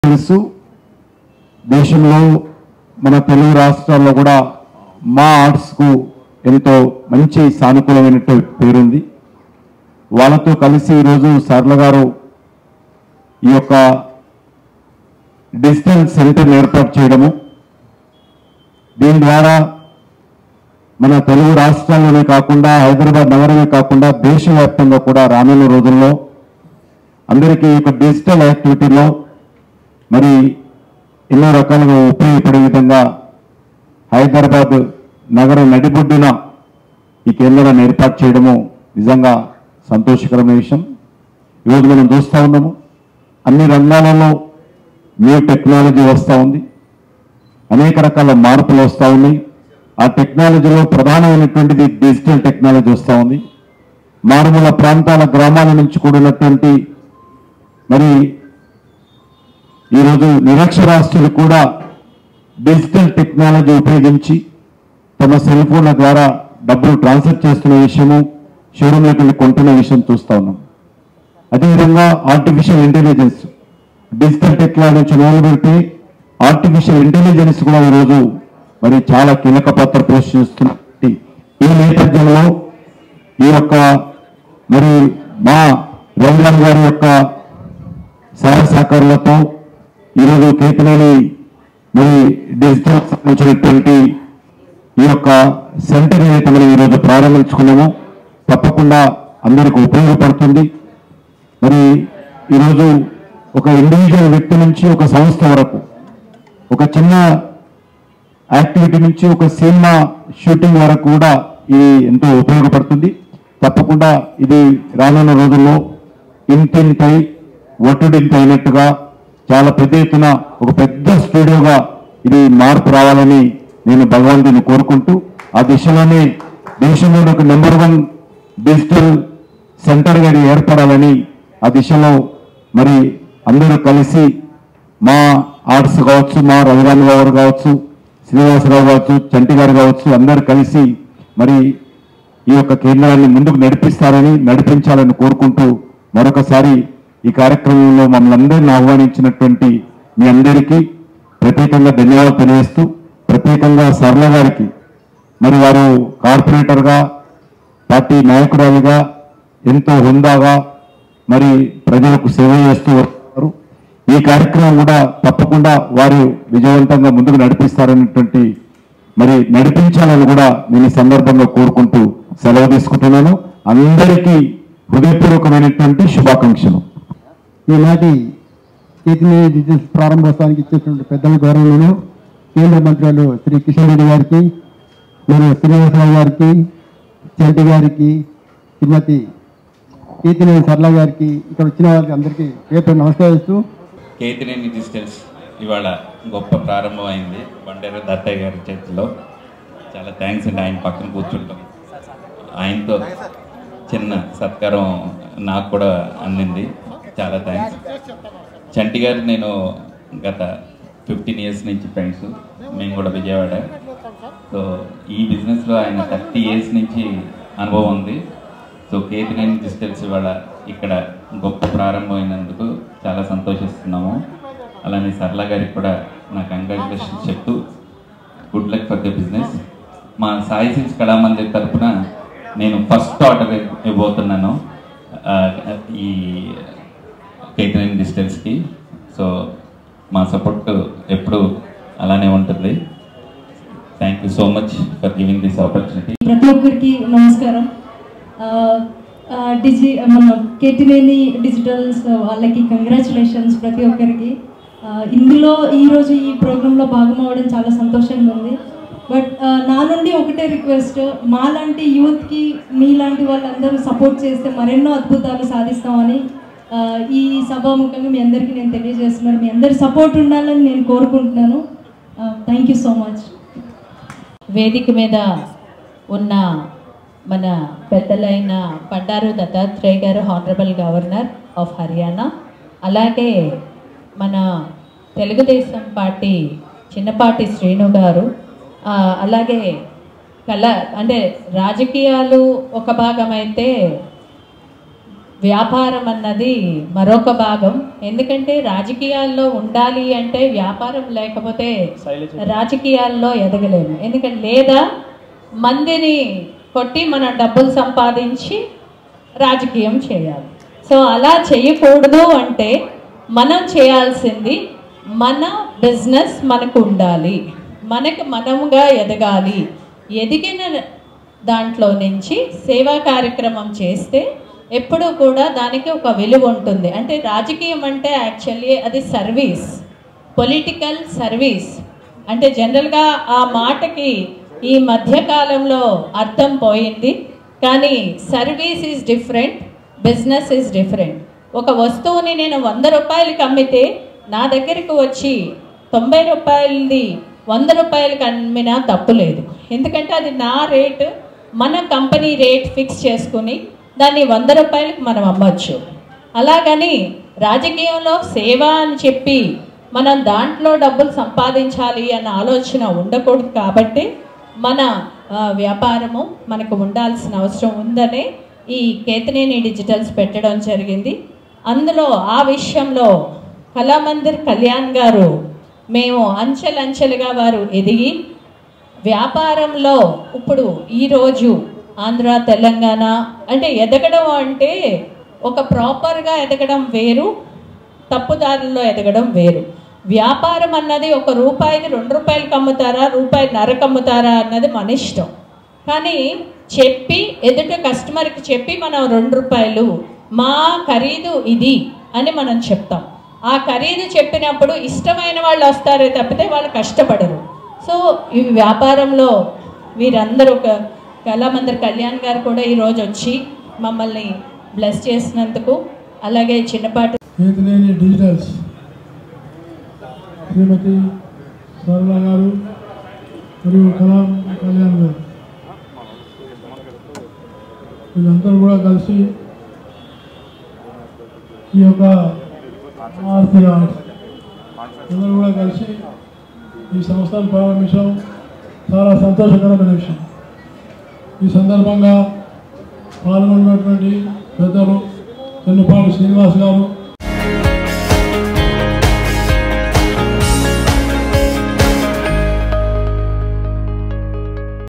తెలుసు దేశంలో మన తెలుగు రాష్ట్రాల్లో కూడా మా ఆర్ట్స్కు ఎంతో మంచి సానుకూలమైనటువంటి పేరుంది. వాళ్ళతో కలిసి ఈరోజు సర్ల గారు ఈ యొక్క డిజిటల్ సెంటర్ని ఏర్పాటు చేయడము, దీని ద్వారా మన తెలుగు రాష్ట్రాల్లోనే కాకుండా హైదరాబాద్ నగరమే కాకుండా దేశవ్యాప్తంగా కూడా రానున్న రోజుల్లో అందరికీ ఈ యొక్క డిజిటల్ యాక్టివిటీలో మరి ఎన్నో రకాలుగా ఉపయోగపడే విధంగా హైదరాబాద్ నగర నడిబొడ్డున ఈ కేంద్రాన్ని ఏర్పాటు చేయడము నిజంగా సంతోషకరమైన విషయం. ఈరోజు మనం చూస్తూ ఉన్నాము, అన్ని రంగాలలో న్యూ టెక్నాలజీ వస్తూ ఉంది, అనేక రకాల మార్పులు వస్తూ ఉన్నాయి. ఆ టెక్నాలజీలో ప్రధానమైనటువంటిది డిజిటల్ టెక్నాలజీ వస్తూ ఉంది. మారుమూల ప్రాంతాల గ్రామాల నుంచి కూడినటువంటి మరి ఈరోజు నిరక్షరాస్యులు కూడా డిజిటల్ టెక్నాలజీ ఉపయోగించి తమ సెల్ ఫోన్ల ద్వారా డబ్బులు ట్రాన్స్ఫర్ చేస్తున్న విషయము, షోరూంలోకి కొంటున్న విషయం చూస్తూ ఉన్నాం. అదేవిధంగా ఆర్టిఫిషియల్ ఇంటెలిజెన్స్, డిజిటల్ టెక్నాలజీ మొదలుపెట్టి ఆర్టిఫిషియల్ ఇంటెలిజెన్స్ కూడా ఈరోజు మరి చాలా కీలక పాత్ర పోషిస్తుంది. ఈ నేపథ్యంలో ఈ యొక్క మరి మా రఘురామ్ గారి యొక్క సహాయ సహకారాలతో ఈరోజు కేతినేని మరి డిజిటల్ సంబంధించినటువంటి ఈ యొక్క సెంటర్ ఏదైతే మనం ఈరోజు ప్రారంభించుకున్నామో తప్పకుండా అందరికీ ఉపయోగపడుతుంది. మరి ఈరోజు ఒక ఇండివిజువల్ వ్యక్తి నుంచి ఒక సంస్థ వరకు, ఒక చిన్న యాక్టివిటీ నుంచి ఒక సినిమా షూటింగ్ వరకు కూడా ఇది ఎంతో ఉపయోగపడుతుంది. తప్పకుండా ఇది రానున్న రోజుల్లో ఇంటింటై ఒట్టుడింటి అయినట్టుగా చాలా పెద్ద ఎత్తున ఒక పెద్ద స్టూడియోగా ఇది మార్పు రావాలని నేను భగవంతుని కోరుకుంటూ, ఆ దిశలోనే దేశంలో ఒక నంబర్ 1 డిజిటల్ సెంటర్గా ఏర్పడాలని ఆ దిశలో మరి అందరూ కలిసి మా ఆర్ట్స్ కావచ్చు, మా రఘురామ్ గారు కావచ్చు, శ్రీనివాసరావు కావచ్చు, చంటి గారు కావచ్చు, అందరూ కలిసి మరి ఈ యొక్క కేంద్రాన్ని ముందుకు నడిపించాలని కోరుకుంటూ మరొకసారి ఈ కార్యక్రమంలో మమ్మల్ని అందరినీ ఆహ్వానించినటువంటి మీ అందరికీ ప్రత్యేకంగా ధన్యవాదాలు తెలియజేస్తూ, ప్రత్యేకంగా సరళ గారికి మరి వారు కార్పొరేటర్గా, పార్టీ నాయకురాలుగా ఎంతో హుందాగా మరి ప్రజలకు సేవ చేస్తూ వస్తారు. ఈ కార్యక్రమం కూడా తప్పకుండా వారు విజయవంతంగా ముందుకు నడిపిస్తారనేటువంటి మరి నడిపించాలని కూడా నేను ఈ సందర్భంగా కోరుకుంటూ సెలవు తీసుకుంటున్నాను. అందరికీ హృదయపూర్వకమైనటువంటి శుభాకాంక్షలు. ఈనాటి కేతినేని డిజిటల్ ప్రారంభోత్సవానికి ఇచ్చేటువంటి పెద్దల గౌరవంలో కేంద్ర మంత్రులు శ్రీ కిషన్ రెడ్డి గారికి, మరియు శ్రీనివాసరావు గారికి, చంటి గారికి, శ్రీమతి కేతినేని సరళ గారికి, ఇక్కడ వచ్చిన వారికి అందరికీ పేరు నమస్కరిస్తూ, కేతినేని డిజిటల్స్ ఇవాళ గొప్ప ప్రారంభం అయింది బండేరు దత్తయ్య గారి చేతిలో. చాలా థ్యాంక్స్ అండి, ఆయన పక్కన కూర్చుంటాం. ఆయనతో చిన్న సత్కారం నాకు కూడా అందింది, చాలా థ్యాంక్స్. చంటి గారు నేను గత 15 ఇయర్స్ నుంచి ఫ్రెండ్స్, మేము కూడా విజయవాడ. సో ఈ బిజినెస్లో ఆయన 30 ఇయర్స్ నుంచి అనుభవం ఉంది. సో కేతినేని డిజిటల్స్ ఇవాళ ఇక్కడ గొప్ప ప్రారంభం అయినందుకు చాలా సంతోషిస్తున్నాము. అలానే సరళ గారికి కూడా నా కంగ్రాచులేషన్స్ చెప్తూ good luck for the business. మా సాయి సిల్క్స్ కళామందిర్ తరఫున నేను ఫస్ట్ ఆర్డర్ ఇవ్వబోతున్నాను ఈ కేతినేని డిజిటల్స్కి. సో మా సపోర్ట్ ఎప్పుడు అలానే ఉంటుంది. Thank you so much for giving this opportunity. ప్రతి ఒక్కరికి నమస్కారం. మన కేతినేని డిజిటల్స్ వాళ్ళకి కంగ్రాచులేషన్స్ ప్రతి ఒక్కరికి. ఇందులో ఈరోజు ఈ ప్రోగ్రాంలో భాగం అవ్వడం చాలా సంతోషంగా ఉంది. బట్ నా నుండి ఒకటే రిక్వెస్ట్, మాలాంటి యూత్కి మీలాంటి వాళ్ళందరూ సపోర్ట్ చేస్తే మరెన్నో అద్భుతాలు సాధిస్తామని ఈ సభాముఖంగా మీ అందరికీ నేను తెలియజేస్తున్నాను. మీ అందరి సపోర్ట్ ఉండాలని నేను కోరుకుంటున్నాను. Thank you so much. వేదిక మీద ఉన్న మన పెద్దలైన బండారు దత్తాత్రేయ గారు, హానరబుల్ గవర్నర్ ఆఫ్ హర్యానా, అలాగే మన తెలుగుదేశం పార్టీ చిన్నపాటి శ్రీను గారు, అలాగే రాజకీయాలు ఒక భాగం అయితే వ్యాపారం అన్నది మరొక భాగం. ఎందుకంటే రాజకీయాల్లో ఉండాలి అంటే వ్యాపారం లేకపోతే రాజకీయాల్లో ఎదగలేము. ఎందుకంటే లేదా మందిని కొట్టి మనం డబ్బులు సంపాదించి రాజకీయం చేయాలి. సో అలా చేయకూడదు అంటే మనం చేయాల్సింది మన బిజినెస్ మనకు ఉండాలి, మనకు మనముగా ఎదగాలి. ఎదిగిన దాంట్లో నుంచి సేవా కార్యక్రమం చేస్తే ఎప్పుడూ కూడా దానికి ఒక విలువ ఉంటుంది. అంటే రాజకీయం అంటే యాక్చువల్లీ అది సర్వీస్, పొలిటికల్ సర్వీస్. అంటే జనరల్గా ఆ మాటకి ఈ మధ్యకాలంలో అర్థం పోయింది. కానీ service is different, business is different. ఒక వస్తువుని నేను 100 రూపాయలకి అమ్మితే నా దగ్గరికి వచ్చి 90 రూపాయలది 100 రూపాయలకి అమ్మినా తప్పు లేదు. ఎందుకంటే అది నా రేటు, మన కంపెనీ రేట్ ఫిక్స్ చేసుకుని దాన్ని 100 రూపాయలకి మనం అమ్మచ్చు. అలాగని రాజకీయంలో సేవ అని చెప్పి మనం దాంట్లో డబ్బులు సంపాదించాలి అన్న ఆలోచన ఉండకూడదు. కాబట్టి మన వ్యాపారము మనకు ఉండాల్సిన అవసరం ఉందనే ఈ కేతనేని డిజిటల్స్ పెట్టడం జరిగింది. అందులో ఆ విషయంలో కళామందిర్ కళ్యాణ్ గారు మేము అంచెలంచెలుగా వారు ఎదిగి వ్యాపారంలో ఇప్పుడు ఈరోజు ఆంధ్ర తెలంగాణ అంటే ఎదగడం అంటే ఒక ప్రాపర్గా ఎదగడం వేరు, తప్పుదారుల్లో ఎదగడం వేరు. వ్యాపారం అన్నది ఒక రూపాయిని 2 రూపాయలకి అమ్ముతారా, రూపాయిన్నరకు అమ్ముతారా అన్నది మన ఇష్టం. కానీ చెప్పి ఎదుట కస్టమర్కి చెప్పి మనం 2 రూపాయలు మా ఖరీదు ఇది అని మనం చెప్తాం. ఆ ఖరీదు చెప్పినప్పుడు ఇష్టమైన వాళ్ళు వస్తారే తప్పితే వాళ్ళు కష్టపడరు. సో ఈ వ్యాపారంలో వీరందరూ కళామందిర్ కళ్యాణ్ గారు కూడా ఈరోజు వచ్చి మమ్మల్ని బ్లెస్ చేసినందుకు, అలాగే చిన్నపాటి కేతనేని డిజిటల్స్ శ్రీమతి సరళ గారు మరియు కళ్యాణ్ గారు వీళ్ళందరూ కూడా కలిసి ఈ యొక్క ఆర్తి అందరూ కూడా కలిసి ఈ సంస్థను ప్రారంభించడం చాలా సంతోషకరమైన విషయం. ఈ సందర్భంగా పాల్గొన్నటువంటి పెద్దలు చెన్నుపాటి శ్రీనివాస్ గారు,